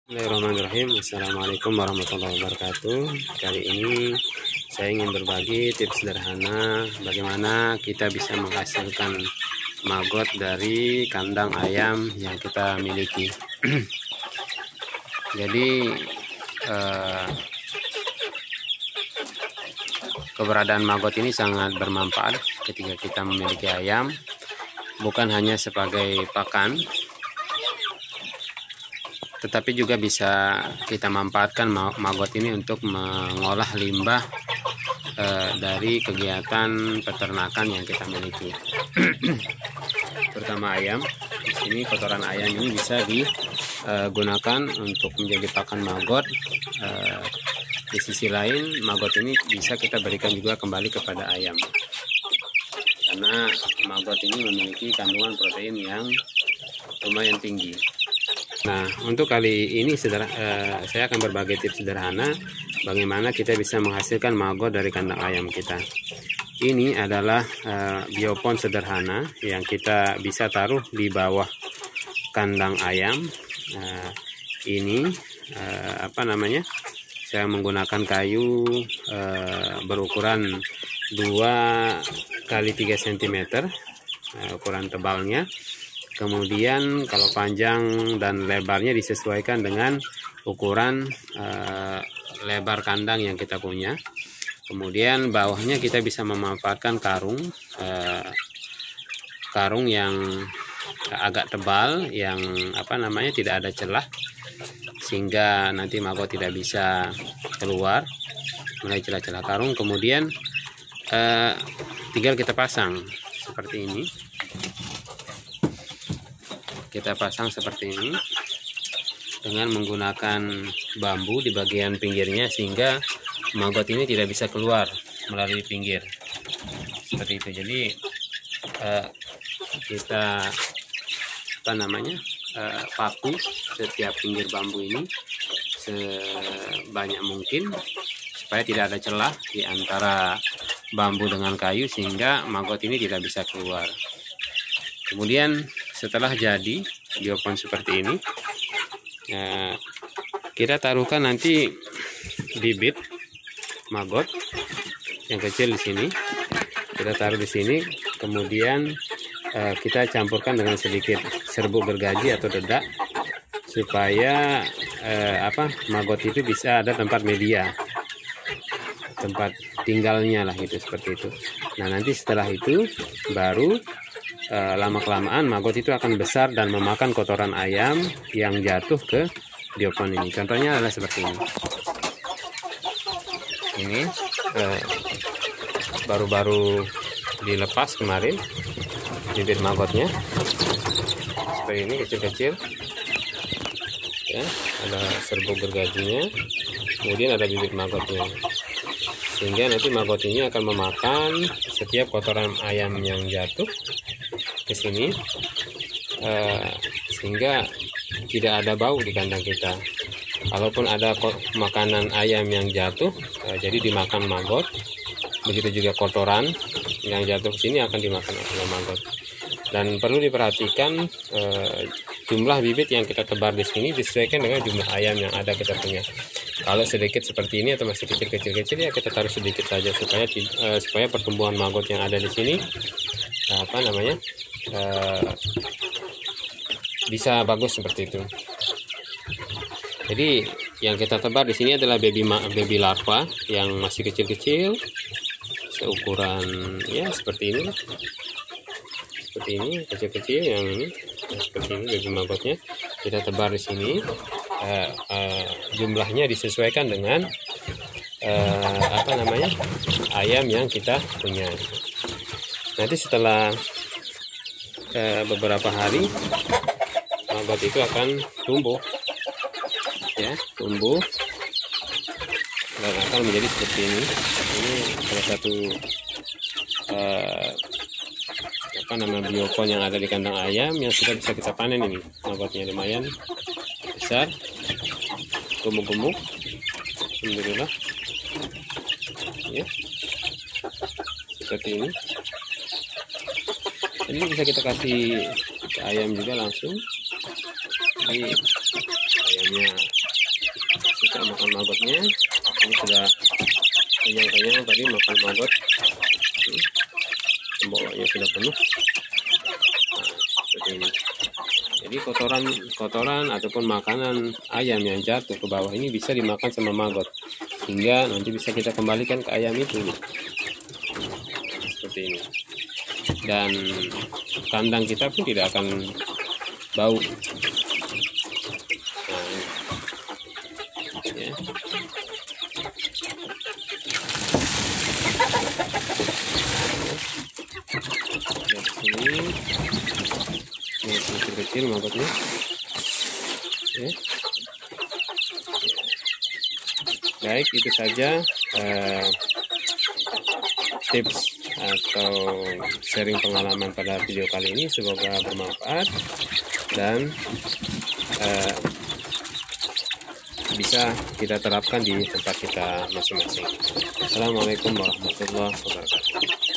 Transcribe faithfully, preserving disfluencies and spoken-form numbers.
Bismillahirrahmanirrahim. Assalamualaikum warahmatullahi wabarakatuh. Kali ini saya ingin berbagi tips sederhana bagaimana kita bisa menghasilkan maggot dari kandang ayam yang kita miliki. Jadi eh, keberadaan maggot ini sangat bermanfaat ketika kita memiliki ayam, bukan hanya sebagai pakan, tetapi juga bisa kita manfaatkan maggot ini untuk mengolah limbah e, dari kegiatan peternakan yang kita miliki. Terutama ayam. Di sini kotoran ayam ini bisa digunakan untuk menjadi pakan maggot. E, di sisi lain, maggot ini bisa kita berikan juga kembali kepada ayam, karena maggot ini memiliki kandungan protein yang lumayan tinggi. Nah, untuk kali ini sederhana, eh, saya akan berbagi tips sederhana bagaimana kita bisa menghasilkan maggot dari kandang ayam kita. Ini adalah eh, biopon sederhana yang kita bisa taruh di bawah kandang ayam. Nah, ini eh, apa namanya? Saya menggunakan kayu eh, berukuran dua kali tiga sentimeter, eh, ukuran tebalnya. Kemudian kalau panjang dan lebarnya disesuaikan dengan ukuran uh, lebar kandang yang kita punya. Kemudian bawahnya kita bisa memanfaatkan karung uh, karung yang agak tebal, yang apa namanya tidak ada celah, sehingga nanti maggot tidak bisa keluar melalui celah-celah karung. Kemudian uh, tinggal kita pasang seperti ini. Kita pasang seperti ini dengan menggunakan bambu di bagian pinggirnya, sehingga maggot ini tidak bisa keluar melalui pinggir seperti itu. Jadi eh, kita apa namanya eh, paku setiap pinggir bambu ini sebanyak mungkin supaya tidak ada celah di antara bambu dengan kayu, sehingga maggot ini tidak bisa keluar. Kemudian setelah jadi biopon seperti ini, nah, kita taruhkan nanti bibit maggot yang kecil di sini. Kita taruh di sini, kemudian eh, kita campurkan dengan sedikit serbuk gergaji atau dedak, supaya eh, apa maggot itu bisa ada tempat media, tempat tinggalnya lah, itu seperti itu. Nah, nanti setelah itu baru Uh, lama-kelamaan maggot itu akan besar dan memakan kotoran ayam yang jatuh ke biopon ini. Contohnya adalah seperti ini. Ini baru-baru uh, dilepas kemarin bibit maggotnya. Seperti ini kecil-kecil. Ya, ada serbuk gergajinya. Kemudian ada bibit maggotnya. Sehingga nanti maggot ini akan memakan setiap kotoran ayam yang jatuh ke sini, uh, sehingga tidak ada bau di kandang kita. Kalaupun ada makanan ayam yang jatuh, uh, jadi dimakan maggot. Begitu juga kotoran yang jatuh ke sini akan dimakan oleh maggot. Dan perlu diperhatikan uh, jumlah bibit yang kita tebar di sini disesuaikan dengan jumlah ayam yang ada kita punya. Kalau sedikit seperti ini atau masih kecil-kecil ya kita taruh sedikit saja, supaya uh, supaya pertumbuhan maggot yang ada di sini uh, apa namanya uh, bisa bagus seperti itu. Jadi yang kita tebar di sini adalah baby baby larva yang masih kecil-kecil, seukuran ya seperti ini, seperti ini kecil-kecil yang ini, nah, seperti ini baby maggotnya kita tebar di sini. Uh, uh, jumlahnya disesuaikan dengan uh, apa namanya ayam yang kita punya. Nanti setelah uh, beberapa hari maggot itu akan tumbuh, ya tumbuh dan akan menjadi seperti ini. Ini salah satu uh, apa nama biopon yang ada di kandang ayam yang sudah bisa kita panen. Ini maggotnya lumayan besar, gemuk-gemuk, alhamdulillah ya, seperti ini. Ini bisa kita kasih ke ayam juga langsung. Jadi ayamnya maggot. Bawahnya sudah penuh. Nah, seperti ini. Jadi kotoran kotoran ataupun makanan ayam yang jatuh ke bawah ini bisa dimakan sama maggot, hingga nanti bisa kita kembalikan ke ayam itu. Seperti ini. Dan kandang kita pun tidak akan bau. Nah, ini. Ya. Ini kecil-kecil maggotnya. Ya. Baik, itu saja uh, tips atau sharing pengalaman pada video kali ini. Semoga bermanfaat dan uh, bisa kita terapkan di tempat kita masing-masing. Assalamualaikum warahmatullahi wabarakatuh.